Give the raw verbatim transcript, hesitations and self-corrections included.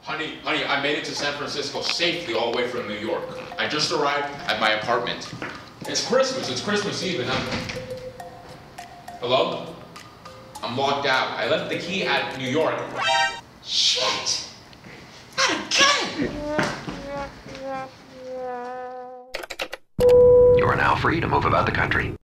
Honey, honey, I made it to San Francisco safely all the way from New York. I just arrived at my apartment. It's Christmas, it's Christmas Eve and I'm... Hello? I'm locked out. I left the key at New York. Shit! Not again! You are now free to move about the country.